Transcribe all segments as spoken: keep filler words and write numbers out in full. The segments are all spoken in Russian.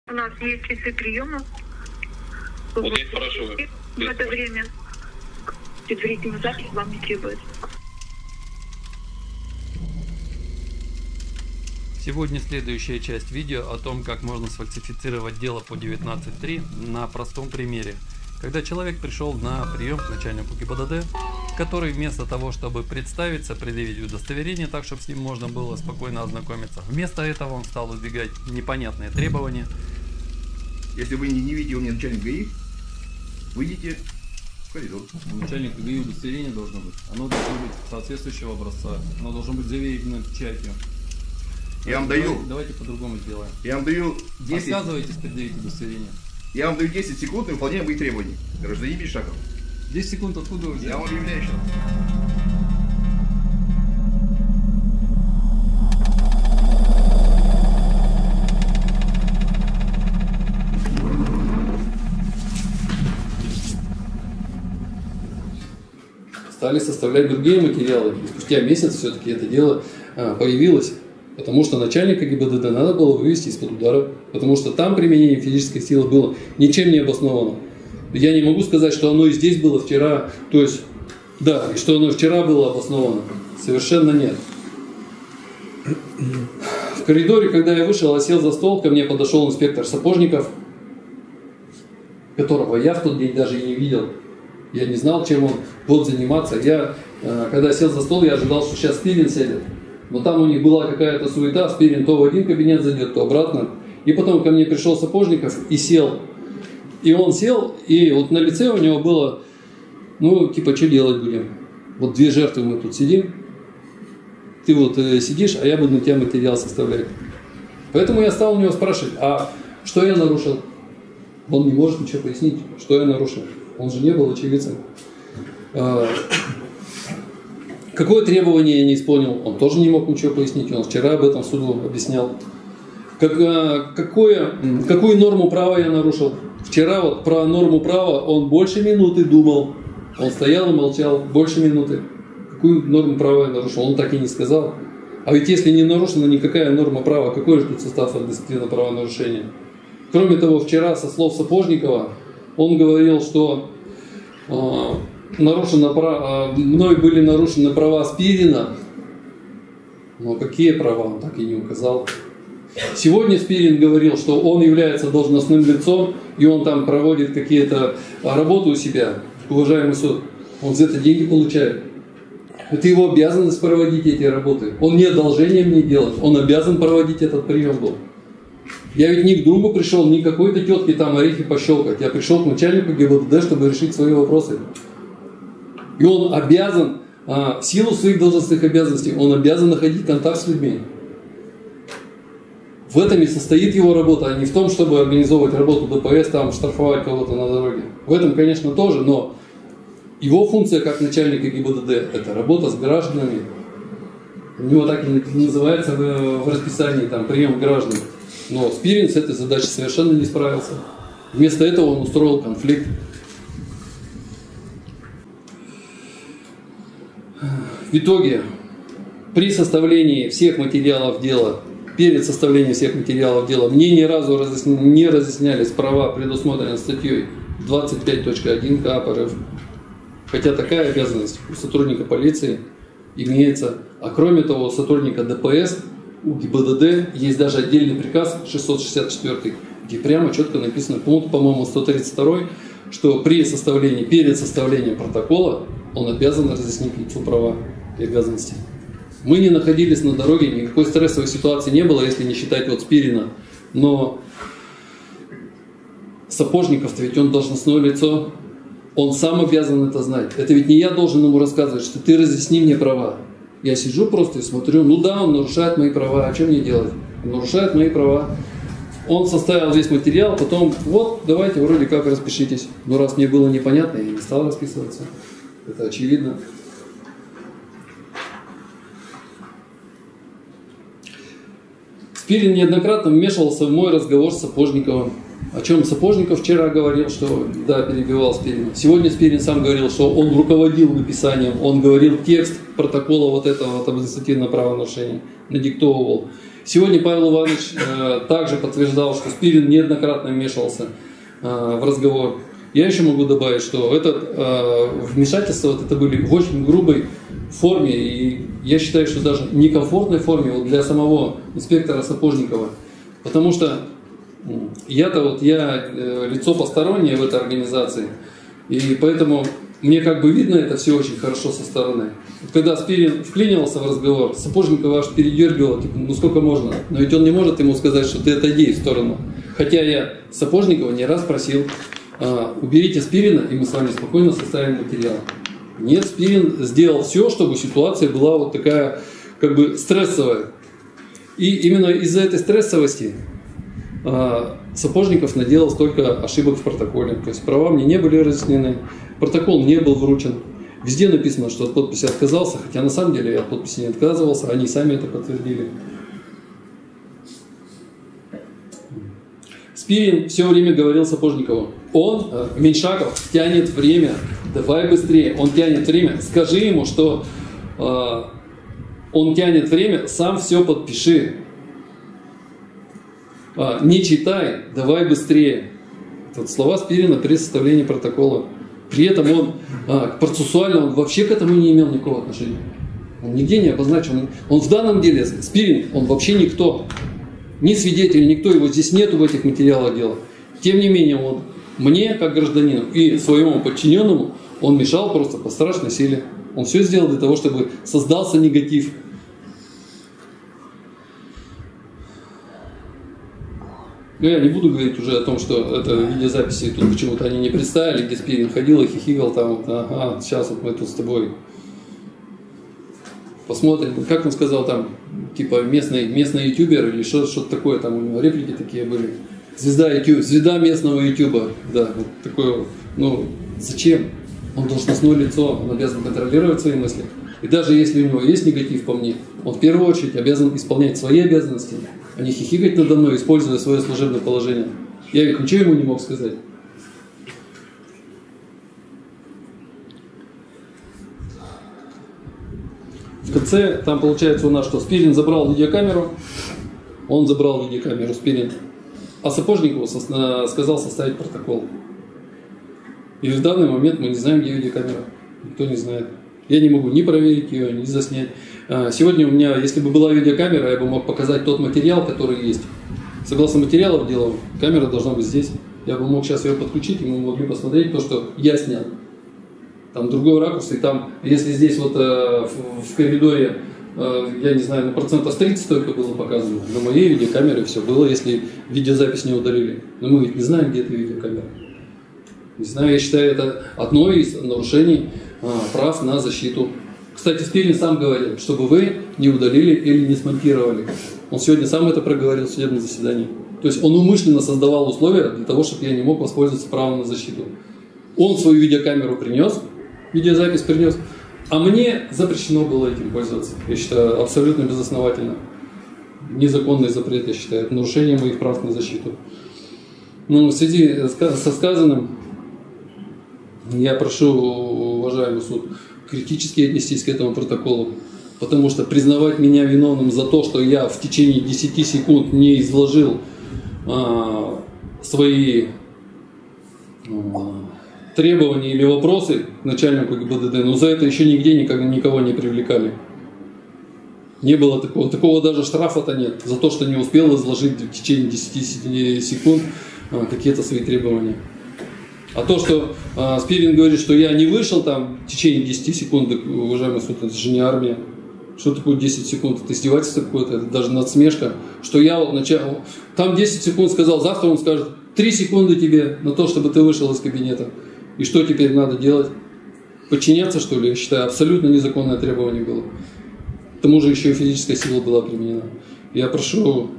У нас есть часы приема. Вот я спрашиваю. В это время предварительный запись вам не требуется. Сегодня следующая часть видео о том, как можно сфальсифицировать дело по девятнадцать три на простом примере. Когда человек пришел на прием к начальнику ГИБДД, который вместо того, чтобы представиться, предъявить удостоверение так, чтобы с ним можно было спокойно ознакомиться, вместо этого он стал выдвигать непонятные требования. Если вы не, не видите у меня начальник ГАИ, выйдите в коридор. Начальник ГАИ удостоверение должно быть. Оно должно быть соответствующего образца. Оно должно быть заверено печатью. Я вам давайте, даю. Давайте по-другому сделаем. Я вам даю десять. Отказывайтесь предъявить удостоверение. Я вам даю десять секунд на выполнение моих требований. Гражданин Бельшаков. десять секунд откуда вы взяли? Я вам объявляю еще. Стали составлять другие материалы. И спустя месяц все-таки это дело а, появилось. Потому что начальника ГИБДД надо было вывести из-под удара. Потому что там применение физической силы было ничем не обосновано. Я не могу сказать, что оно и здесь было вчера. То есть, да, и что оно вчера было обосновано. Совершенно нет. В коридоре, когда я вышел, я сел за стол, ко мне подошел инспектор Сапожников, которого я в тот день даже и не видел. Я не знал, чем он будет заниматься. Я, когда сел за стол, я ожидал, что сейчас Спирин сядет. Но там у них была какая-то суета, Спирин то в один кабинет зайдет, то обратно. И потом ко мне пришел Сапожников и сел. И он сел, и вот на лице у него было, ну, типа, что делать будем? Вот две жертвы мы тут сидим. Ты вот э, сидишь, а я буду на тебя материал составлять. Поэтому я стал у него спрашивать, а что я нарушил? Он не может ничего пояснить, что я нарушил. Он же не был очевидцем. А, какое требование я не исполнил? Он тоже не мог ничего пояснить. Он вчера об этом суду объяснял. Как, а, какое, какую норму права я нарушил? Вчера вот про норму права он больше минуты думал. Он стоял и молчал больше минуты. Какую норму права я нарушил? Он так и не сказал. А ведь если не нарушена никакая норма права, какой же тут состав административного правонарушения? Кроме того, вчера со слов Сапожникова он говорил, что э, нарушено, э, мной были нарушены права Спирина. Но какие права, он так и не указал. Сегодня Спирин говорил, что он является должностным лицом, и он там проводит какие-то работы у себя. Уважаемый суд, он за это деньги получает. Это его обязанность проводить эти работы. Он не одолжение мне делает, он обязан проводить этот прием был. Я ведь не к другу пришел, не к какой-то тетке там орехи пощелкать. Я пришел к начальнику ГИБДД, чтобы решить свои вопросы. И он обязан, в силу своих должностных обязанностей, он обязан находить контакт с людьми. В этом и состоит его работа, а не в том, чтобы организовывать работу ДПС, там, штрафовать кого-то на дороге. В этом, конечно, тоже, но его функция как начальника ГИБДД – это работа с гражданами. У него так и называется в расписании там, прием граждан. Но Спирин с этой задачей совершенно не справился. Вместо этого он устроил конфликт. В итоге, при составлении всех материалов дела, перед составлением всех материалов дела, мне ни разу разъясня... не разъяснялись права, предусмотренные статьей двадцать пять точка один КАП РФ. Хотя такая обязанность у сотрудника полиции имеется. А кроме того, у сотрудника ДПС, у ГИБДД есть даже отдельный приказ шестьсот шестьдесят четыре, где прямо четко написано, пункт, по-моему, сто тридцать два, что при составлении, перед составлением протокола он обязан разъяснить лицу права и обязанности. Мы не находились на дороге, никакой стрессовой ситуации не было, если не считать вот Спирина. Но Сапожников-то ведь он должностное лицо, он сам обязан это знать. Это ведь не я должен ему рассказывать, что ты разъясни мне права. Я сижу просто и смотрю, ну да, он нарушает мои права, а что мне делать? Он нарушает мои права. Он составил весь материал, потом, вот, давайте вроде как распишитесь. Но раз мне было непонятно, я не стал расписываться. Это очевидно. Спирин неоднократно вмешивался в мой разговор с Сапожниковым. О чем Сапожников вчера говорил, что да, перебивал Спирина. Сегодня Спирин сам говорил, что он руководил написанием, он говорил текст протокола вот этого вот административного правонарушения, надиктовывал. Сегодня Павел Иванович э, также подтверждал, что Спирин неоднократно вмешивался э, в разговор. Я еще могу добавить, что это э, вмешательство вот это были в очень грубой форме, и я считаю, что даже некомфортной форме вот для самого инспектора Сапожникова. Потому что я-то вот, я э, лицо постороннее в этой организации, и поэтому мне как бы видно это все очень хорошо со стороны. Вот когда Спирин вклинивался в разговор, Сапожникова аж передергивало, типа, ну сколько можно? Но ведь он не может ему сказать, что ты отойди в сторону. Хотя я Сапожникова не раз просил, а, уберите Спирина, и мы с вами спокойно составим материал. Нет, Спирин сделал все, чтобы ситуация была вот такая, как бы стрессовая. И именно из-за этой стрессовости а, Сапожников наделал столько ошибок в протоколе. То есть права мне не были разъяснены, протокол не был вручен. Везде написано, что от подписи отказался, хотя на самом деле я от подписи не отказывался, они сами это подтвердили. Спирин все время говорил Сапожникову: он, Меньшаков, тянет время, давай быстрее, он тянет время, скажи ему, что э, он тянет время, сам все подпиши. А, не читай, давай быстрее. Это слова Спирина при составлении протокола. При этом он а, процессуально он вообще к этому не имел никакого отношения. Он нигде не обозначен. Он, он в данном деле, Спирин, он вообще никто. Ни свидетель, никто, его здесь нету в этих материалах дела. Тем не менее, он мне, как гражданину, и своему подчиненному, он мешал просто по страшной силе. Он все сделал для того, чтобы создался негатив. Но я не буду говорить уже о том, что это видеозаписи тут почему-то они не представили, где Спирин ходил и хихикал там, вот, ага, сейчас вот мы тут с тобой посмотрим, как он сказал там, типа местный, местный ютубер или что-то такое, там у него реплики такие были. Звезда YouTube, звезда местного ютуба, да, вот такое, ну, зачем? Он должностное лицо, он обязан контролировать свои мысли. И даже если у него есть негатив по мне, он в первую очередь обязан исполнять свои обязанности, а не хихикать надо мной, используя свое служебное положение. Я ведь ничего ему не мог сказать. В конце там получается у нас, что Спирин забрал видеокамеру, он забрал видеокамеру, Спирин, а Сапожникову сказал составить протокол. И в данный момент мы не знаем, где видеокамера. Никто не знает. Я не могу ни проверить ее, ни заснять. Сегодня у меня, если бы была видеокамера, я бы мог показать тот материал, который есть. Согласно материалам дела, камера должна быть здесь. Я бы мог сейчас ее подключить, и мы могли посмотреть то, что я снял. Там другой ракурс, и там, если здесь вот э, в, в коридоре, э, я не знаю, на процентов тридцать только было показано, на моей видеокамере все было, если видеозапись не удалили. Но мы ведь не знаем, где эта видеокамера. Не знаю, я считаю, это одно из нарушений а, прав на защиту. Кстати, Спирин сам говорил, чтобы вы не удалили или не смонтировали. Он сегодня сам это проговорил в судебном заседании. То есть он умышленно создавал условия для того, чтобы я не мог воспользоваться правом на защиту. Он свою видеокамеру принес, видеозапись принес, а мне запрещено было этим пользоваться. Я считаю, абсолютно безосновательно. Незаконный запрет, я считаю, это нарушение моих прав на защиту. Ну, в связи со сказанным, я прошу, уважаемый суд, критически отнестись к этому протоколу, потому что признавать меня виновным за то, что я в течение десяти секунд не изложил а, свои а, требования или вопросы к начальнику ГИБДД, но за это еще нигде никогда никого не привлекали. Не было такого, такого даже штрафа-то нет, за то, что не успел изложить в течение десяти секунд а, какие-то свои требования. А то, что э, Спирин говорит, что я не вышел там в течение десяти секунд, уважаемый суд, это же не армия. Что такое десять секунд? Это издевательство какое-то, это даже надсмешка. Что я вот начал... Там десять секунд сказал, завтра он скажет, три секунды тебе на то, чтобы ты вышел из кабинета. И что теперь надо делать? Подчиняться, что ли? Я считаю, абсолютно незаконное требование было. К тому же еще и физическая сила была применена. Я прошу...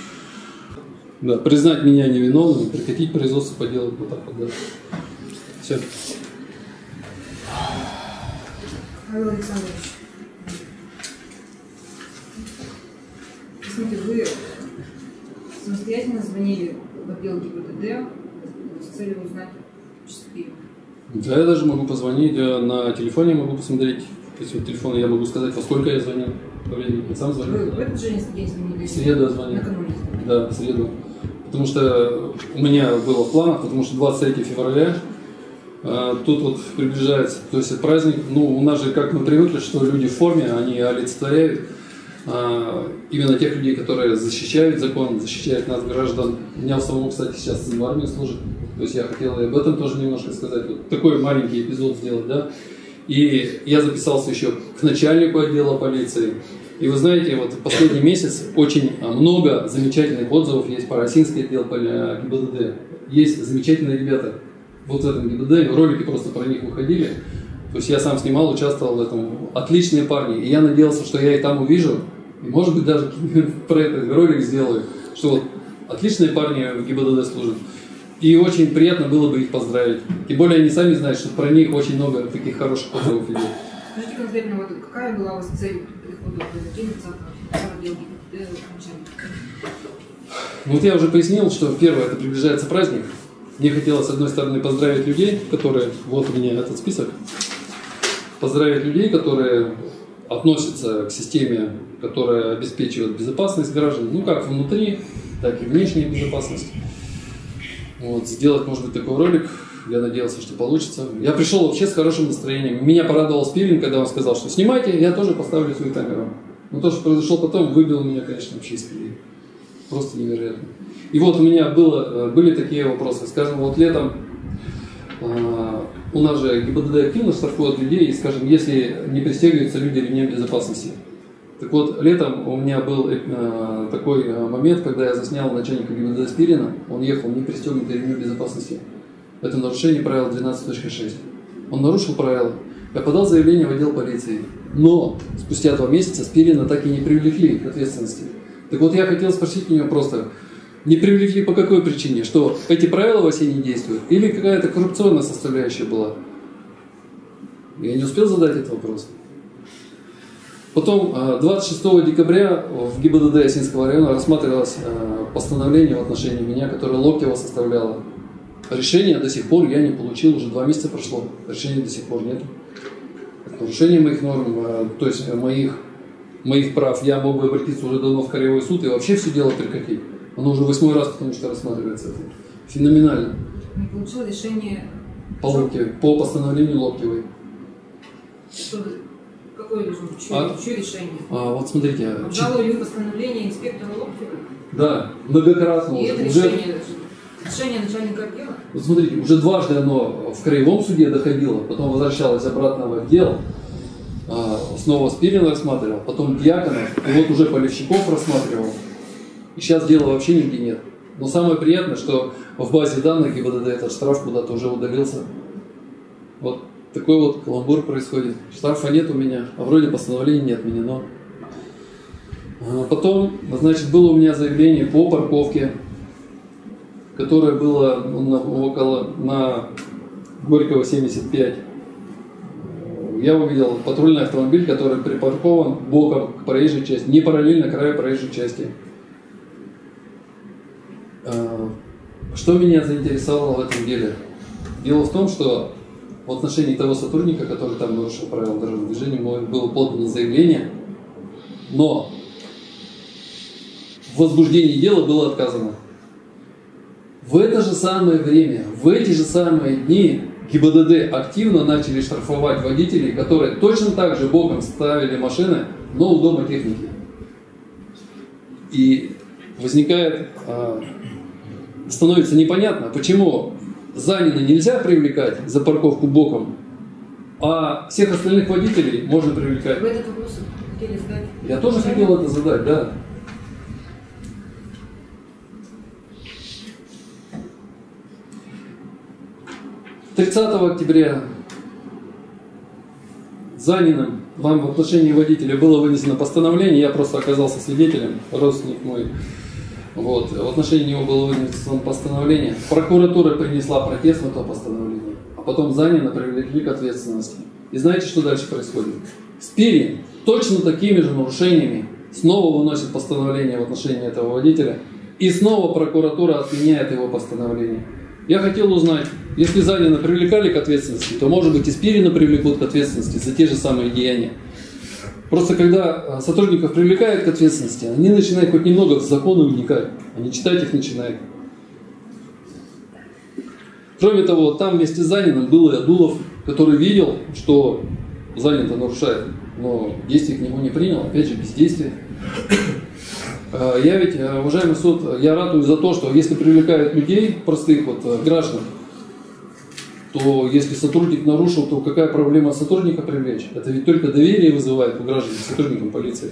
Да, признать меня невиновным, прекратить производство по делу. Вот так вот, да. Все. Павел Александрович, смотрите, вы самостоятельно звонили в отдел ГИБДД с целью узнать Спирина? Да, я даже могу позвонить, на телефоне могу посмотреть То есть вот телефон я могу сказать, во сколько я звонил по времени. Я сам звонил. Вы в этот же день звонили? В среду звонил. Накануне. Да, в среду. Потому что у меня было в планах, потому что двадцать третьего февраля э, тут вот приближается, то есть праздник, ну у нас же как мы привыкли, что люди в форме, они олицетворяют э, именно тех людей, которые защищают закон, защищают нас, граждан. У меня в самом, кстати, сейчас в армии служит, то есть я хотел и об этом тоже немножко сказать, вот такой маленький эпизод сделать, да. И я записался еще к начальнику отдела полиции. И вы знаете, вот последний месяц очень много замечательных отзывов есть по российский отдел ГИБДД. Есть замечательные ребята. Вот в этом ГИБДД ролики просто про них выходили. То есть я сам снимал, участвовал в этом. Отличные парни. И я надеялся, что я и там увижу. И может быть даже про этот ролик сделаю. Что вот отличные парни в ГИБДД служат. И очень приятно было бы их поздравить. Тем более они сами знают, что про них очень много таких хороших отзывов идет. Скажите конкретно, вот какая была у вас цель прихода в тридцатого отдела ГИБДД начальника? Ну вот я уже пояснил, что первое, это приближается праздник. Мне хотелось, с одной стороны, поздравить людей, которые, вот у меня этот список, поздравить людей, которые относятся к системе, которая обеспечивает безопасность граждан, ну как внутри, так и внешней безопасность. Вот, сделать, может быть, такой ролик. Я надеялся, что получится. Я пришел вообще с хорошим настроением. Меня порадовал Спирин, когда он сказал, что снимайте, я тоже поставлю свою камеру. Но то, что произошло потом, выбило меня, конечно, вообще из колеи. Просто невероятно. И вот у меня было, были такие вопросы. Скажем, вот летом у нас же ГИБДД активно штрафует людей, скажем, если не пристегиваются люди ремнем безопасности. Так вот, летом у меня был э, такой момент, когда я заснял начальника ГИБДД Спирина, он ехал не пристегнутый ремнем безопасности. Это нарушение правил двенадцать точка шесть. Он нарушил правила. Я подал заявление в отдел полиции. Но спустя два месяца Спирина так и не привлекли к ответственности. Так вот, я хотел спросить у него просто, не привлекли по какой причине? Что эти правила в России не действуют? Или какая-то коррупционная составляющая была? Я не успел задать этот вопрос. Потом, двадцать шестого декабря в ГИБДД Осинского района рассматривалось постановление в отношении меня, которое Локтева составляла. Решения до сих пор я не получил, уже два месяца прошло, решения до сих пор нет. Нарушение моих норм, то есть моих, моих прав, я мог бы обратиться уже давно в Краевой суд и вообще все дело прекратить. Оно уже восьмой раз, потому что рассматривается. Это феноменально. Не получил решение по, Локтевой, по постановлению Локтевой. Что, какое чье, а, чье решение? А, вот смотрите. Обжаловали постановление инспектора Локтевой? Да, многократно. И уже. Это уже... решение, решение начальника отдела? Вот смотрите, уже дважды оно в краевом суде доходило, потом возвращалось обратно в отдел, снова Спирин рассматривал, потом Дьяконов, и вот уже Полевщиков рассматривал. И сейчас дела вообще нигде нет. Но самое приятное, что в базе данных ГИБДД этот штраф куда-то уже удалился. Вот такой вот каламбур происходит. Штрафа нет у меня, а вроде постановление не отменено. Потом, значит, было у меня заявление по парковке, которое было на, около на Горького семьдесят пять. Я увидел патрульный автомобиль, который припаркован боком к проезжей части, не параллельно краю проезжей части. Что меня заинтересовало в этом деле? Дело в том, что в отношении того сотрудника, который там нарушил правила дорожного движения, было подано заявление, но в возбуждении дела было отказано. В это же самое время, в эти же самые дни ГИБДД активно начали штрафовать водителей, которые точно так же боком ставили машины, но у дома техники. И возникает, становится непонятно, почему Занина нельзя привлекать за парковку боком, а всех остальных водителей можно привлекать. Вы этот вопрос хотели задать? Я тоже хотел это задать, да. тридцатого октября Заниным вам в отношении водителя было вынесено постановление, я просто оказался свидетелем, родственник мой. Вот. В отношении него было вынесено постановление. Прокуратура принесла протест на то постановление, а потом Занина привлекли к ответственности. И знаете, что дальше происходит? Спирин точно такими же нарушениями снова выносит постановление в отношении этого водителя, и снова прокуратура отменяет его постановление. Я хотел узнать, если Занина привлекали к ответственности, то, может быть, и Спирина привлекут к ответственности за те же самые деяния. Просто когда сотрудников привлекают к ответственности, они начинают хоть немного в законы вникать, они читать их начинают. Кроме того, там вместе с Заниным был и Адулов, который видел, что Занин-то нарушает, но действий к нему не принял, опять же, бездействие. Я ведь, уважаемый суд, я ратую за то, что если привлекают людей, простых вот граждан, то если сотрудник нарушил, то какая проблема сотрудника привлечь? Это ведь только доверие вызывает у граждан сотрудникам полиции.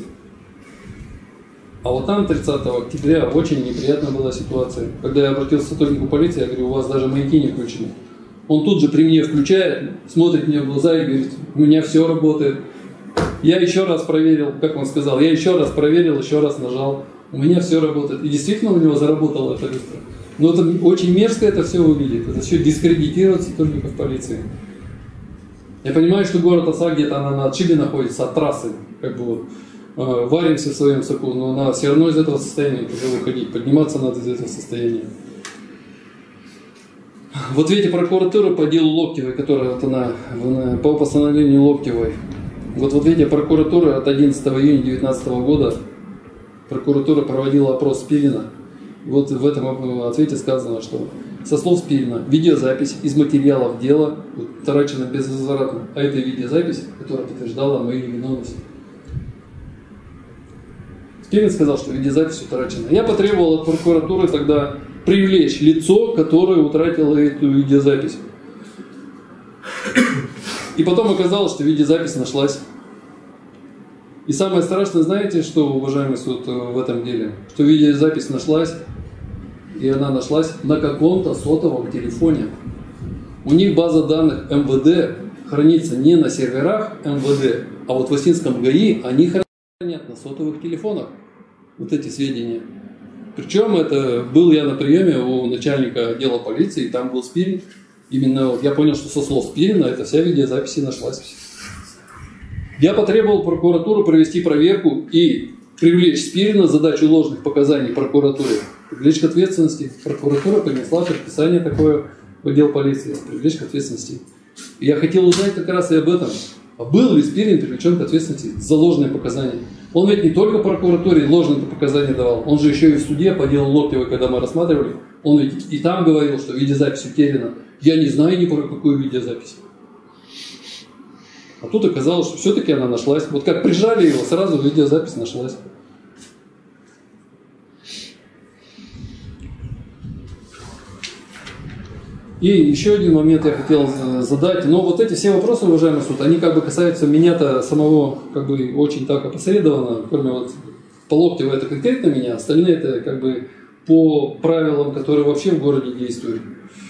А вот там тридцатого октября очень неприятная была ситуация. Когда я обратился к сотруднику полиции, я говорю, у вас даже маяки не включены. Он тут же при мне включает, смотрит мне в глаза и говорит, у меня все работает. Я еще раз проверил, как он сказал, я еще раз проверил, еще раз нажал. У меня все работает. И действительно у него заработало это быстро. Но это очень мерзко это все выглядит. Это все дискредитирует сотрудников полиции. Я понимаю, что город Оса где-то она на отшибе находится от трассы. Как бы вот, э, варимся в своем соку, но она все равно из этого состояния уже выходить. Подниматься надо из этого состояния. В ответе прокуратуры по делу Локтевой, которая вот она, по постановлению Локтевой, вот в ответе прокуратуры от одиннадцатого июня две тысячи девятнадцатого года прокуратура проводила опрос Спирина. Вот в этом ответе сказано, что со слов Спирина видеозапись из материалов дела утрачена безвозвратно, а это видеозапись, которая подтверждала мою невиновность. Спирин сказал, что видеозапись утрачена. Я потребовал от прокуратуры тогда привлечь лицо, которое утратило эту видеозапись. И потом оказалось, что видеозапись нашлась. И самое страшное, знаете, что, уважаемый суд, в этом деле? Что видеозапись нашлась, и она нашлась на каком-то сотовом телефоне. У них база данных эм вэ дэ хранится не на серверах эм вэ дэ, а вот в Осинском ГАИ они хранят на сотовых телефонах вот эти сведения. Причем это был я на приеме у начальника отдела полиции, и там был Спирин. Именно вот я понял, что со слов Спирина эта вся видеозапись и нашлась. Я потребовал прокуратуру провести проверку и привлечь Спирина за дачу ложных показаний прокуратуре. Привлечь к ответственности. Прокуратура принесла предписание такое в отдел полиции. Привлечь к ответственности. И я хотел узнать как раз и об этом. А был ли Спирин привлечен к ответственности за ложные показания? Он ведь не только прокуратуре ложные показания давал, он же еще и в суде по делу Локтевой, когда мы рассматривали, он ведь и там говорил, что видеозапись утеряна. Я не знаю ни про какую видеозапись. А тут оказалось, что все-таки она нашлась. Вот как прижали его, сразу видеозапись нашлась. И еще один момент я хотел задать. Но вот эти все вопросы, уважаемый суд, они как бы касаются меня-то самого, как бы очень так опосредованно, кроме вот по Локтевой это конкретно меня, остальные это как бы по правилам, которые вообще в городе действуют.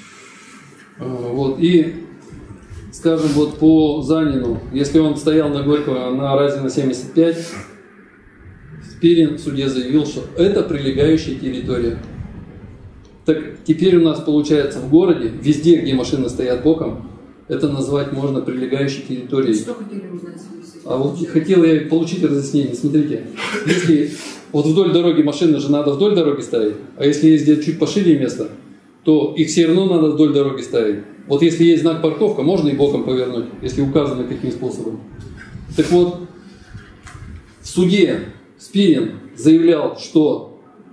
Вот. И, скажем, вот по Занину, если он стоял на Горького на Разина семьдесят пять, Спирин в суде заявил, что это прилегающая территория. Так теперь у нас получается в городе, везде, где машины стоят боком, это назвать можно прилегающей территорией. Что хотели узнать? А вот хотел я получить разъяснение. Смотрите, если вот вдоль дороги машины же надо вдоль дороги ставить, а если есть где чуть пошире место, то их все равно надо вдоль дороги ставить. Вот если есть знак парковка, можно и боком повернуть, если указано каким способом. Так вот, в суде Спирин заявлял, что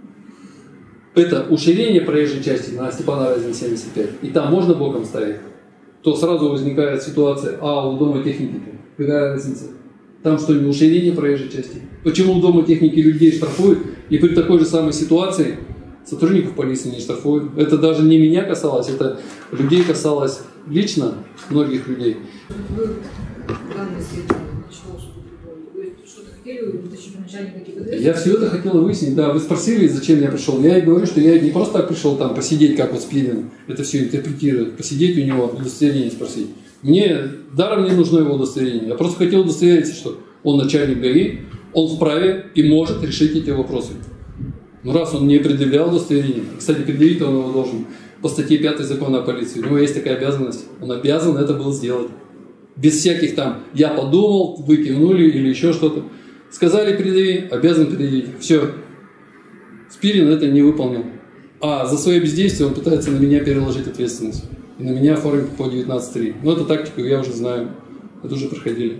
это уширение проезжей части на Степана Разина семьдесят пять, и там можно боком ставить, то сразу возникает ситуация, а у Дома техники какая разница? Там что, не уширение проезжей части? Почему у Дома техники людей штрафуют, и при такой же самой ситуации сотрудников полиции не штрафуют? Это даже не меня касалось, это людей касалось лично, многих людей. Вы данные сведения чего суду приводите? Вы что-то хотели вытащить у начальника ГИБДД? Я все это хотел выяснить, да. Вы спросили, зачем я пришел. Я и говорю, что я не просто так пришел там посидеть, как вот Спирин это все интерпретирует, посидеть у него, удостоверение спросить. Мне даром не нужно его удостоверение. Я просто хотел удостовериться, что он начальник ГАИ, он вправе и может решить эти вопросы. Но раз он не предъявлял удостоверение, кстати, предъявить он его должен по статье пятой закона о полиции. У него есть такая обязанность. Он обязан это был сделать. Без всяких там «я подумал», «вы кивнули» или еще что-то. Сказали предъяви, обязан предъявить. Все. Спирин это не выполнил. А за свое бездействие он пытается на меня переложить ответственность. И на меня оформить по девятнадцать три. Но эту тактику я уже знаю. Это уже проходили.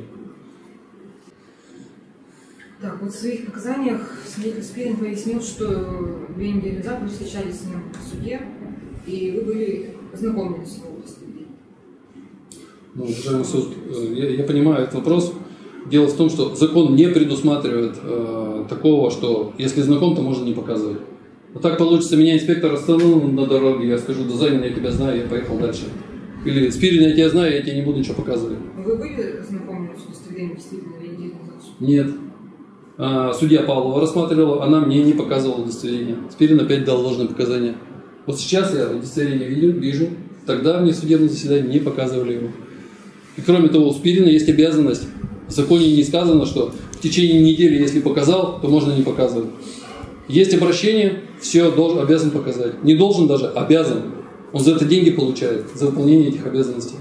Так, вот в своих показаниях свидетель Спирин пояснил, что две недели назад вы встречались с ним в суде, и вы были ознакомлены с его удостоверением. Ну, уважаемый суд, я, я понимаю этот вопрос. Дело в том, что закон не предусматривает э, такого, что если знаком, то можно не показывать. Вот так получится, меня инспектор остановил на дороге, я скажу: да, Занин, я тебя знаю, я поехал дальше. Или: Спирин, я тебя знаю, я тебе не буду ничего показывать. Вы были ознакомлены с удостоверением действительно две недели назад? Нет. А, судья Павлова рассматривала, она мне не показывала удостоверение. Спирин опять дал ложные показания. Вот сейчас я удостоверение видел, вижу, тогда мне в судебном заседании не показывали его. И кроме того, у Спирина есть обязанность, в законе не сказано, что в течение недели, если показал, то можно не показывать. Есть обращение, все, должен, обязан показать. Не должен даже, обязан. Он за это деньги получает, за выполнение этих обязанностей.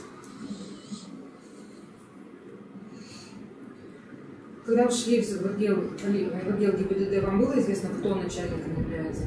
Когда вы шли в отдел, в отдел ГИБДД, вам было известно, кто начальником является?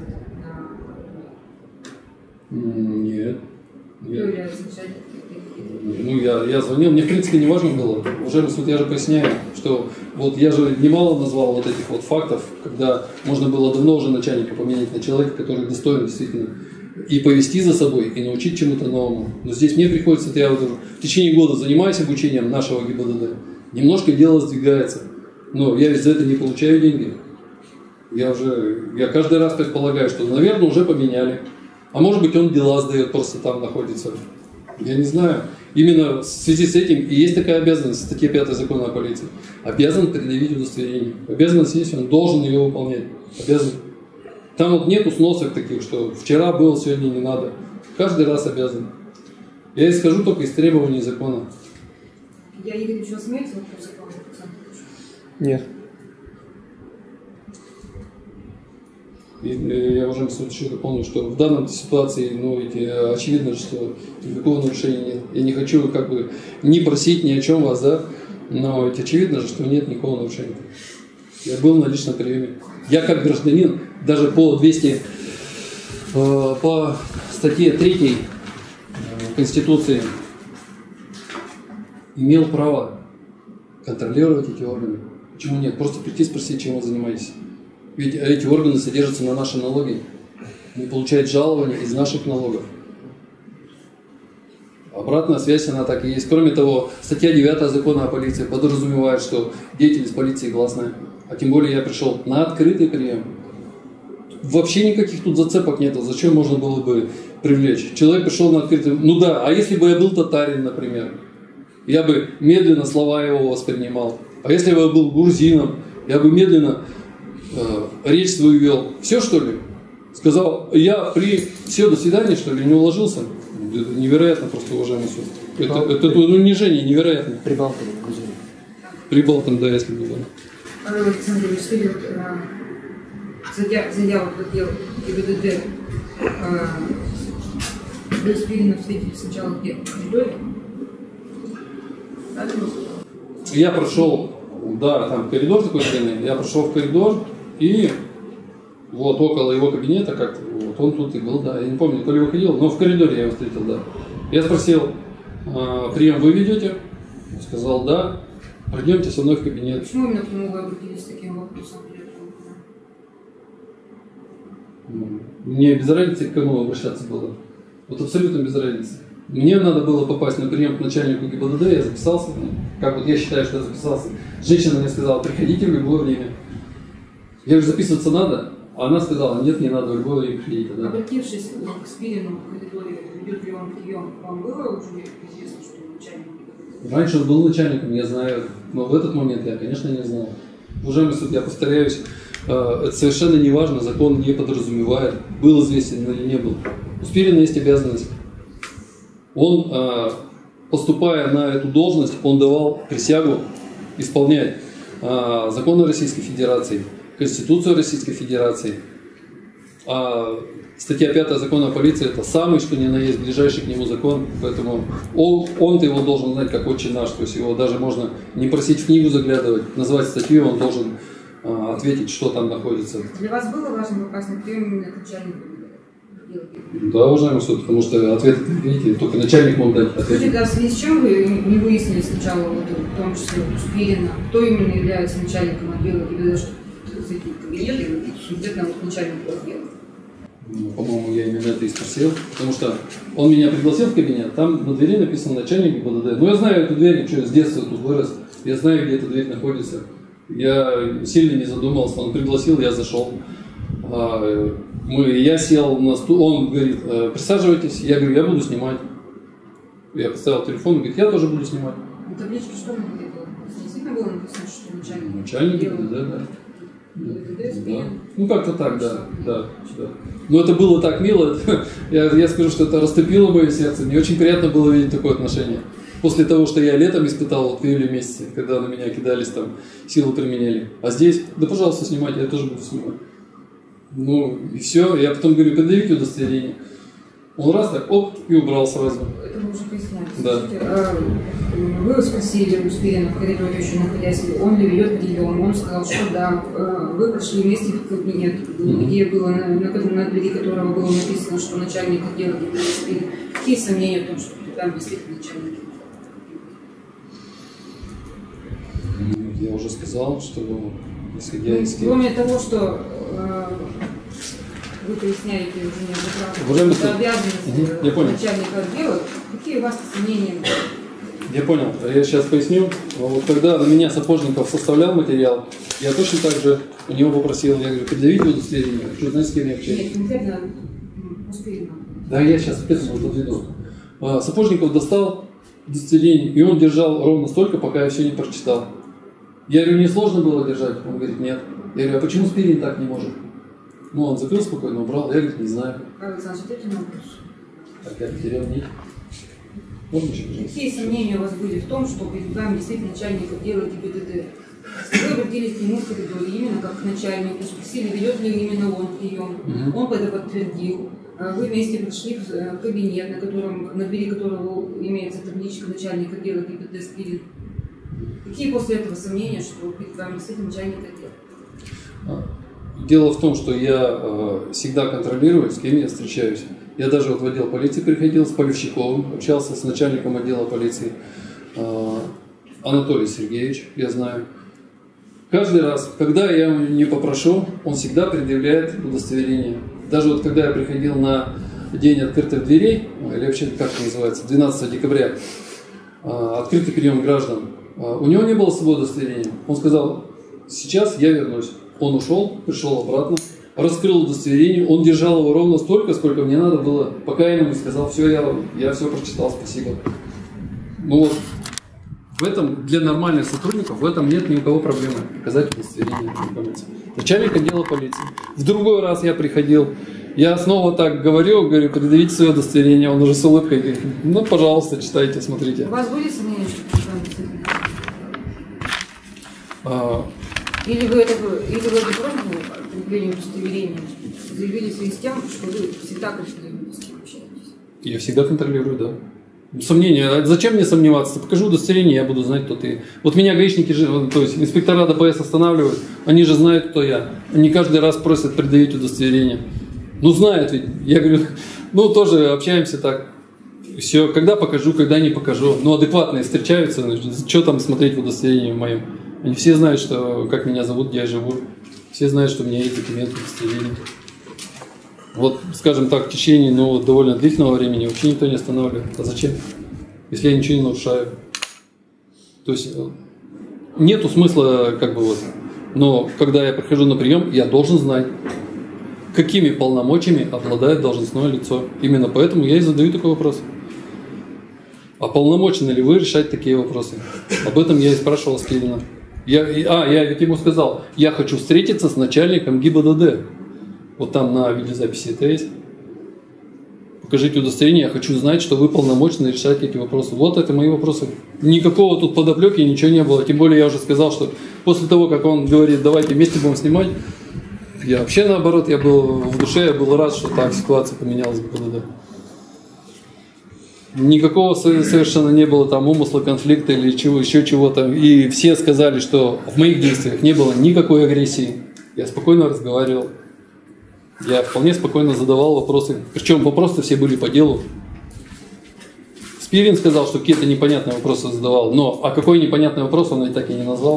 Нет. Кто является начальником? Ну, я, я звонил, мне в принципе не важно было. Уважаемый суд, я же поясняю, что вот я же немало назвал вот этих вот фактов, когда можно было давно уже начальника поменять на человека, который достоин действительно и повести за собой, и научить чему-то новому. Но здесь мне приходится, я вот в течение года занимаюсь обучением нашего ГИБДД, немножко дело сдвигается, но я ведь за это не получаю деньги. Я уже, я каждый раз предполагаю, что, наверное, уже поменяли. А может быть, он дела сдает, просто там находится. Я не знаю. Именно в связи с этим и есть такая обязанность, статья пятая закона о полиции. Обязан предъявить удостоверение. Обязанность есть, он должен ее выполнять. Обязан. Там вот нету сносок таких, что вчера был, сегодня не надо. Каждый раз обязан. Я исхожу только из требований закона. Я, Игорь, еще вас имеется вопрос? Нет. И я уже еще дополню, что в данной ситуации, ну, эти, очевидно, что никакого нарушения нет. Я не хочу как бы не просить ни о чем вас, да, но ведь очевидно же, что нет никакого нарушения. Я был на личном приеме. Я как гражданин, даже по двести, э, по статье третьей Конституции имел право контролировать эти органы. Почему нет? Просто прийти спросить, чем вы занимаетесь. Ведь эти органы содержатся на наши налоги. Они получают жалования из наших налогов. Обратная связь, она так и есть. Кроме того, статья девятая закона о полиции подразумевает, что деятельность полиции гласная. А тем более я пришел на открытый прием. Вообще никаких тут зацепок нет. Зачем можно было бы привлечь? Человек пришел на открытый... Ну да, а если бы я был татарин, например, я бы медленно слова его воспринимал. А если бы я был грузином, я бы медленно... речь свою вел. Все, что ли? Сказал, я при... Все, до свидания, что ли? Не уложился? Это невероятно просто, уважаемый суд. Это, это, это унижение невероятно. Прибалтам, грузин. Прибалтам, да, если бы было. Павел Александрович, скажите, вот, зайдя, зайдя вот в отдел ГИБДД, вы с Спириным встретились сначала где? В коридоре? Я прошел, да, там коридор такой длинный, я прошел в коридор, и вот около его кабинета как-то, вот он тут и был, да, я не помню, то ли выходил, но в коридоре я его встретил, да. Я спросил, прием вы ведете? Он сказал, да, пройдемте со мной в кабинет. Почему именно к нему вы обратились с таким вопросом? Мне без разницы, к кому обращаться было. Вот абсолютно без разницы. Мне надо было попасть на прием к начальнику ГИБДД, я записался, как вот я считаю, что я записался. Женщина мне сказала, приходите в любое время. Я говорю, записываться надо? А она сказала, нет, не надо, в любое время приходите. Да. Обратившись к Спирину в коридоре, ведет ли он прием, вам было уже известно, что начальник ГИБДД? Раньше он был начальником, я знаю, но в этот момент я, конечно, не знал. Уважаемый суд, я повторяюсь, это совершенно не важно, закон не подразумевает, был известен или не был. У Спирина есть обязанность. Он, поступая на эту должность, он давал присягу исполнять законы Российской Федерации, Конституцию Российской Федерации. А статья пятая закона о полиции – это самый, что ни на есть, ближайший к нему закон, поэтому он, он-то его должен знать как отче наш, то есть его даже можно не просить в книгу заглядывать, назвать статью, он должен ответить, что там находится. Для вас было важно попасть на прием именно к начальнику? отдела? Да, уважаемый суд, потому что ответ, видите, только начальник мог дать ответ. Скажите, а в связи с чем вы не выяснили сначала, вот, в том числе Спирина, кто именно является начальником отдела ГИБДД, что зайти в кабинет и конкретно вот начальник отдела? Ну, по-моему, я именно это и спросил, потому что он меня пригласил в кабинет, там на двери написано начальник ГИБДД. Ну, я знаю эту дверь, что с детства тут вырос, я знаю, где эта дверь находится. Я сильно не задумался, он пригласил, я зашел. Мы, я сел на стул, он говорит, присаживайтесь, я говорю, я буду снимать. Я поставил телефон, он говорит, я тоже буду снимать. На табличке что на двери было? Действительно было написано, что начальник? Начальник ГИБДД, да. ГИБДД, Да. Ну как-то так, да, да, да. Но это было так мило, я, я скажу, что это растопило мое сердце. Мне очень приятно было видеть такое отношение. После того, что я летом испытал вот, в июле месяце, когда на меня кидались, там, силу применяли. А здесь, да пожалуйста, снимайте, я тоже буду снимать. Ну и все, я потом говорю, предъявите удостоверение. Он раз так, оп, и убрал сразу. Это мы уже поясняли. Да. Скажите, а вы спросили у Спирина в коридоре еще находясь, он ли ведет прием, он сказал, что да. Вы пришли вместе в кабинет, где было на, на, на двери которого было написано, что начальник отдела ГИБДД Спирин. Какие сомнения в том, что там действительно начальник? Я уже сказал, что исходя из... Кроме того, что э, вы поясняете уже Уважаемый неоднократно, суд. это обязанности Угу, начальника отдела, какие у вас сомнения? Я понял. Я сейчас поясню. Вот когда на меня Сапожников составлял материал, я точно так же у него попросил, я говорю, предъявите удостоверение. Что, знаете, с кем я общаюсь? Нет, конкретно успеем. Да, я сейчас к этому подведу. А, Сапожников достал удостоверение, и он держал ровно столько, пока я все не прочитал. Я говорю, не сложно было держать? Он говорит, нет. Я говорю, а почему Спирин так не может? Ну, он закрыл спокойно, убрал. Я, говорит, не знаю. Павел Александрович, ответьте на вопрос. Так, я потерял нить. Можно еще, пожалуйста? Какие сомнения у вас были в том, что перед вами действительно начальник отдела ГИБДД? Вы обратились к нему в коридоре именно как к начальнику, спросили, ведет ли именно он прием. Угу. Он это подтвердил. Вы вместе пришли в кабинет, на, котором, на двери которого имеется табличка начальника отдела ГИБДД Спирин. Какие после этого сомнения, что перед вами действительно начальник отдела? Дело в том, что я э, всегда контролирую, с кем я встречаюсь. Я даже вот в отдел полиции приходил, с Полевщиковым, общался с начальником отдела полиции. Э, Анатолий Сергеевич, я знаю. Каждый раз, когда я его не попрошу, он всегда предъявляет удостоверение. Даже вот когда я приходил на день открытых дверей, или вообще как это называется, двенадцатого декабря, э, открытый прием граждан, э, у него не было с собой удостоверения. Он сказал, сейчас я вернусь. Он ушел, пришел обратно, раскрыл удостоверение, он держал его ровно столько, сколько мне надо было, пока я ему не сказал, все, я, я все прочитал, спасибо. Ну вот, в этом, для нормальных сотрудников, в этом нет ни у кого проблемы показать удостоверение. Начальник отдела полиции. В другой раз я приходил, я снова так говорю, говорю, предъявите свое удостоверение, он уже с улыбкой говорит, ну, пожалуйста, читайте, смотрите. У вас будет сомнения, что перед вами действительно? А, Или вы это, или вы это просто предъявление удостоверения заявили в связи с тем, что вы всегда контролируете, с кем общаетесь? Я всегда контролирую, да. Сомнения. Зачем мне сомневаться? Покажу удостоверение, я буду знать, кто ты. Вот меня гаишники же, то есть инспектора ДПС останавливают, они же знают, кто я. Они каждый раз просят предъявить удостоверение. Ну, знают ведь. Я говорю, ну, тоже общаемся так. Все, когда покажу, когда не покажу. Ну, адекватные встречаются, значит, что там смотреть в удостоверении моем. Они все знают, что, как меня зовут, где я живу. Все знают, что у меня есть документы, удостоверения. Вот, скажем так, в течение ну, довольно длительного времени вообще никто не останавливает. А зачем? Если я ничего не нарушаю. То есть нету смысла, как бы вот. Но когда я прихожу на прием, я должен знать, какими полномочиями обладает должностное лицо. Именно поэтому я и задаю такой вопрос. А полномочены ли вы решать такие вопросы? Об этом я и спрашивал Спирина. Я, а, я ведь ему сказал, я хочу встретиться с начальником ГИБДД. Вот там на видеозаписи это есть. Покажите удостоверение, я хочу знать, что вы полномочны решать эти вопросы. Вот это мои вопросы. Никакого тут подоплеки, ничего не было. Тем более я уже сказал, что после того, как он говорит, давайте вместе будем снимать, я вообще наоборот, я был в душе, я был рад, что так ситуация поменялась в ГИБДД. Никакого совершенно не было там умысла, конфликта или чего, еще чего-то. И все сказали, что в моих действиях не было никакой агрессии. Я спокойно разговаривал. Я вполне спокойно задавал вопросы. Причем вопросы все были по делу. Спирин сказал, что какие-то непонятные вопросы задавал. Но а какой непонятный вопрос он и так и не назвал.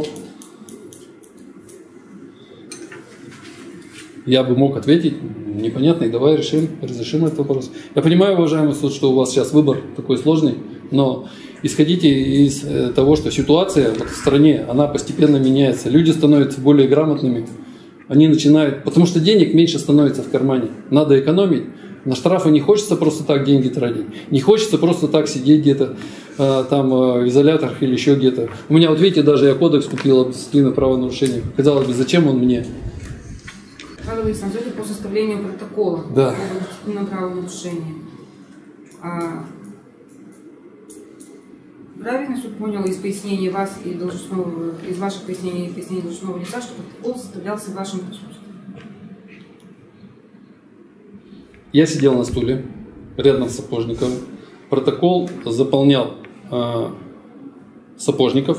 Я бы мог ответить, непонятный, давай решим, разрешим этот вопрос. Я понимаю, уважаемый суд, что у вас сейчас выбор такой сложный, но исходите из того, что ситуация вот в стране, она постепенно меняется. Люди становятся более грамотными, они начинают, потому что денег меньше становится в кармане. Надо экономить. На штрафы не хочется просто так деньги тратить. Не хочется просто так сидеть где-то э, там э, в изоляторах или еще где-то. У меня, вот видите, даже я кодекс купил об дисциплине правонарушений. Казалось бы, зачем он мне? Павел Александрович, по составлению протокола да. по дисциплинарному правонарушению. А, правильно суд понял из пояснений вас и должностного, из ваших пояснений и пояснений должностного лица, что протокол составлялся в вашем присутствии? Я сидел на стуле рядом с Сапожниковым. Протокол заполнял э, Сапожников,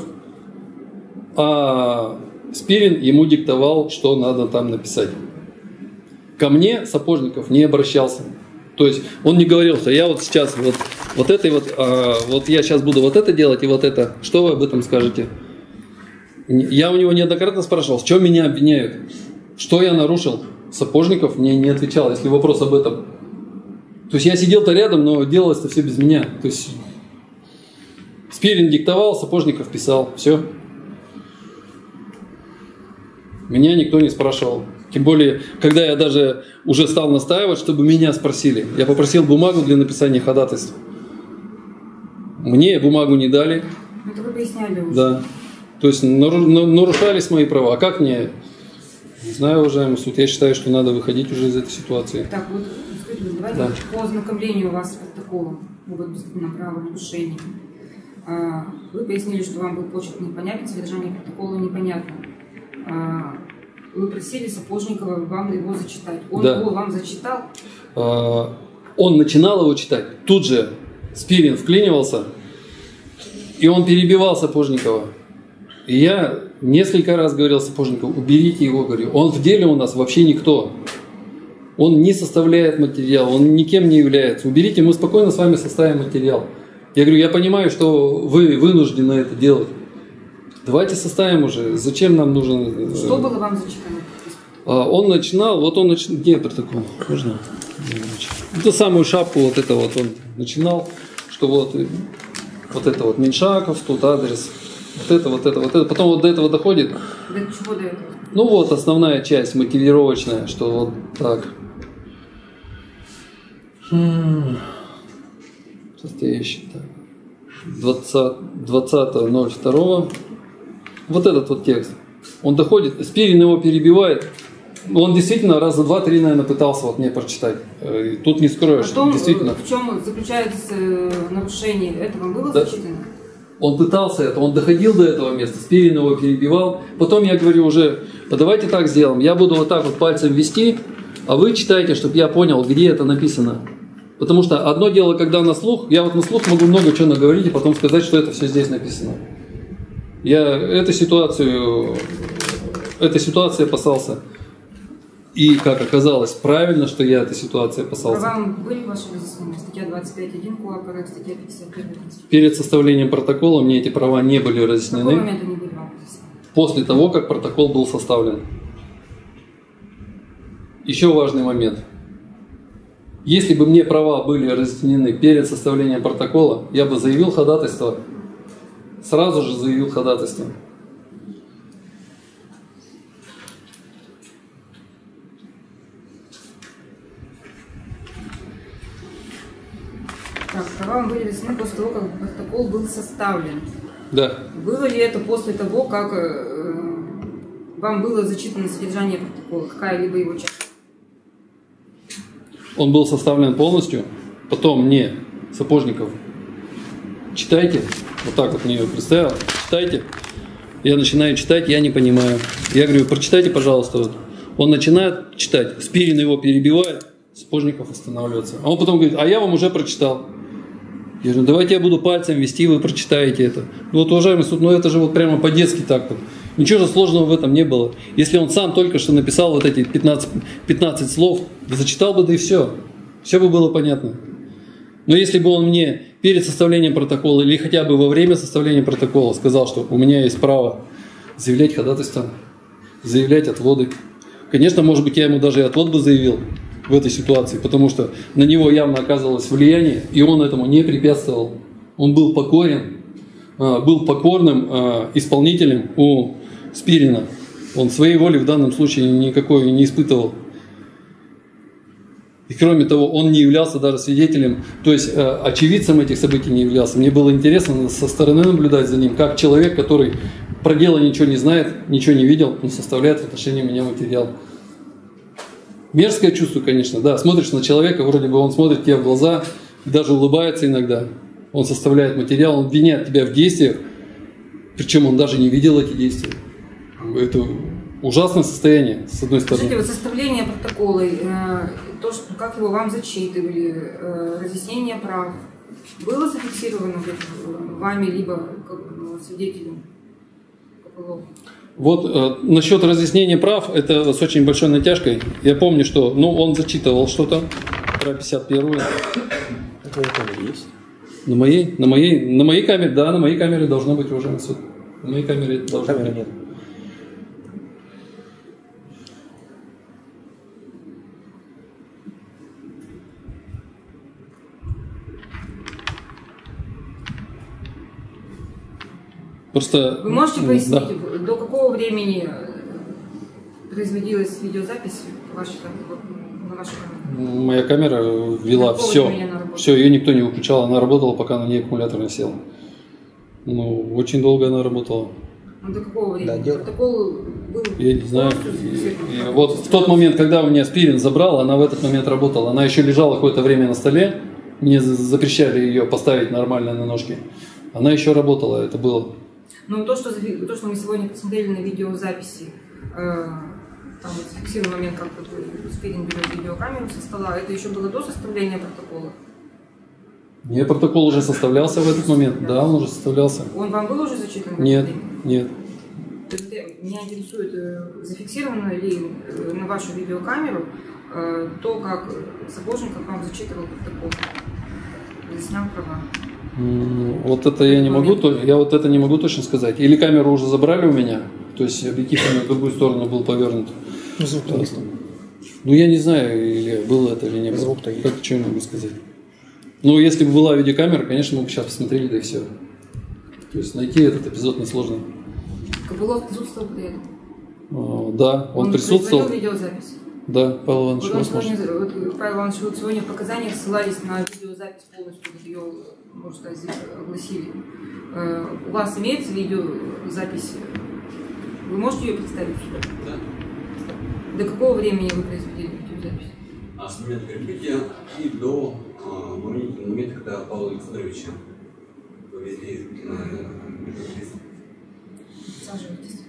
а Спирин ему диктовал, что надо там написать. Ко мне Сапожников не обращался. То есть он не говорил, что я вот сейчас вот, вот это и вот, э, вот я сейчас буду вот это делать и вот это. Что вы об этом скажете? Я у него неоднократно спрашивал, в чем меня обвиняют, что я нарушил. Сапожников мне не отвечал, если вопрос об этом. То есть я сидел-то рядом, но делалось-то все без меня. То есть Спирин диктовал, Сапожников писал. Все. Меня никто не спрашивал. Тем более, когда я даже уже стал настаивать, чтобы меня спросили. Я попросил бумагу для написания ходатайства. Мне бумагу не дали. Это вы поясняли уже. Да. То есть нарушались мои права. А как мне... Не знаю, уважаемый суд, я считаю, что надо выходить уже из этой ситуации. Так, вот, скажите, давайте да. по ознакомлению вас с протоколом об дисциплинарном правонарушении. Вы пояснили, что вам был почерк непонятен, содержание протокола непонятно. Вы просили Сапожникова вам его зачитать. Он да. его вам зачитал? Он начинал его читать, тут же Спирин вклинивался, и он перебивал Сапожникова. И я несколько раз говорил Сапожникову, уберите его, говорю, он в деле у нас вообще никто. Он не составляет материал, он никем не является. Уберите, мы спокойно с вами составим материал. Я говорю, я понимаю, что вы вынуждены это делать. Давайте составим уже. Зачем нам нужен... Что было вам зачитано? Он начинал, вот он начинал... Где протокол? Можно? Эту самую шапку вот это вот он начинал, что вот, вот это вот Меньшаков, тут адрес. Вот это, вот это, вот это. Потом вот до этого доходит. До чего до этого? Ну вот основная часть мотивировочная, что вот так. Состоящий так. двадцатого ноль второго. Вот этот вот текст. Он доходит, Спирин его перебивает. Он действительно раза два-три, наверное, пытался вот мне прочитать. Тут не скроешь. Потом, действительно. В чем заключается нарушение? Это вам было да. зачитано? Он пытался это, он доходил до этого места, Спирин его перебивал. Потом я говорю уже, а давайте так сделаем, я буду вот так вот пальцем вести, а вы читайте, чтобы я понял, где это написано. Потому что одно дело, когда на слух, я вот на слух могу много чего наговорить и потом сказать, что это все здесь написано. Я эту ситуацию, этой ситуации опасался. И, как оказалось, правильно, что я этой ситуации опасался. Права были ваши разъяснения? Статья двадцать пять точка один КУАП, статья пятьдесят один. Перед составлением протокола мне эти права не были разъяснены. В какой момент они были вам разъяснены? После того, как протокол был составлен. Еще важный момент. Если бы мне права были разъяснены перед составлением протокола, я бы заявил ходатайство, сразу же заявил ходатайство. Так, права вам были разъяснены после того, как протокол был составлен. Да. Было ли это после того, как э, вам было зачитано содержание протокола, какая-либо его часть? Он был составлен полностью, потом мне, Сапожников, читайте, вот так вот мне ее представил, читайте. Я начинаю читать, я не понимаю. Я говорю, прочитайте, пожалуйста. Вот. Он начинает читать, Спирин его перебивает, Сапожников останавливается. А он потом говорит, а я вам уже прочитал. Я говорю, давайте я буду пальцем вести, вы прочитаете это. Ну вот, уважаемый суд, ну это же вот прямо по-детски так вот. Ничего же сложного в этом не было. Если он сам только что написал вот эти пятнадцать, пятнадцать слов, да зачитал бы, да и все. Все бы было понятно. Но если бы он мне перед составлением протокола или хотя бы во время составления протокола сказал, что у меня есть право заявлять ходатайство, заявлять отводы. Конечно, может быть, я ему даже и отвод бы заявил в этой ситуации, потому что на него явно оказывалось влияние, и он этому не препятствовал. Он был покорен, был покорным исполнителем у Спирина. Он своей воли в данном случае никакой не испытывал. И кроме того, он не являлся даже свидетелем, то есть очевидцем этих событий не являлся. Мне было интересно со стороны наблюдать за ним, как человек, который про дело ничего не знает, ничего не видел, но составляет в отношении меня материал. Мерзкое чувство, конечно, да. Смотришь на человека, вроде бы он смотрит тебе в глаза, даже улыбается иногда. Он составляет материал, он обвиняет тебя в действиях, причем он даже не видел эти действия. Это ужасное состояние, с одной стороны. Скажите, вот составление протокола, э, то, что, как его вам зачитывали, э, разъяснение прав, было зафиксировано вами, либо как, ну, свидетелем? Вот э, насчет разъяснения прав, это с очень большой натяжкой. Я помню, что ну, он зачитывал что-то про пятьдесят первую. Какая камера есть? На моей, на моей, на моей камере, да, на моей камере должно быть, уважаемый суд. На моей камере это должно Камеры быть. нет. Просто, вы можете пояснить, да. до какого времени производилась видеозапись вашей, на вашей камере? Моя камера вела все. Все, ее никто не выключал, она работала, пока на ней аккумулятор не сел. Ну, очень долго она работала. Ну, до какого времени? Да, дел... Протокол был... Я не знаю. И, и вот в тот момент, когда у меня Спирин забрал, она в этот момент работала. Она еще лежала какое-то время на столе. Мне запрещали ее поставить нормально на ножки. Она еще работала, это было. Ну, то, что, то, что мы сегодня посмотрели на видеозаписи, э, там вот зафиксирован момент, как вот Спирин берет видеокамеру со стола, это еще было до составления протокола? Нет, протокол уже составлялся в этот момент. Да, он уже составлялся. Он вам был уже зачитан? Нет, нет. Меня интересует, зафиксировано ли на вашу видеокамеру э, то, как Сапожников вам зачитывал протокол, разъяснял права? Вот это я не могу, то, я вот это не могу точно сказать. Или камеру уже забрали у меня, то есть объектив на другую сторону был повернут. Звук-то есть. Ну я не знаю, или было это или не было. Звук-то есть. Как что я могу сказать? Ну если бы была видеокамера, конечно, мы бы сейчас посмотрели, да и все. То есть найти этот эпизод несложно. Кобылов присутствовал при этом? А, да, он, он присутствовал. Он видеозапись? Да, Павел Иванович, вот сегодня, вот, Павел Иванович, вот сегодня в показаниях ссылались на видеозапись полностью, вот ее, можно сказать, огласили. Э, у вас имеется видеозапись? Вы можете ее представить сюда? Да. До какого времени вы произвели видеозапись? А с момента прибытия и до а, момента, когда Павла Александровича повезли на место. Саживайтесь.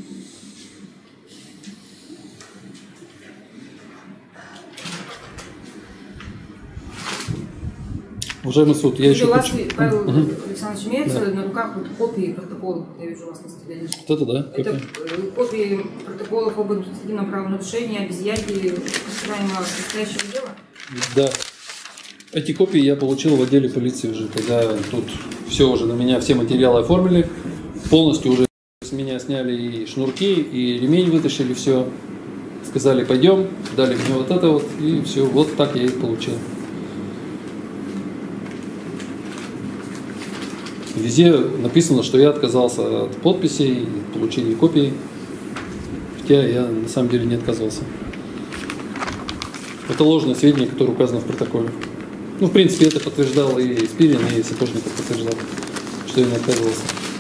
Уважаемый суд, я еще у вас, хочу... Павел угу. Александрович, имеется да. на руках вот копии протоколов, я вижу у вас на столе лежит. Вот это да? Это копия. Копии протоколов об административном правонарушении, об изъятии касаемо настоящего дела? Да. Эти копии я получил в отделе полиции уже, когда тут все уже на меня, все материалы оформили, полностью уже с меня сняли и шнурки, и ремень вытащили, все. Сказали, пойдем, дали мне вот это вот, и все, вот так я их получил. Везде написано, что я отказался от подписей, получения копий, хотя я на самом деле не отказывался. Это ложное сведения, которое указано в протоколе. Ну, в принципе, это подтверждал и Спирин, и Сапожников подтверждал, что я не отказывался.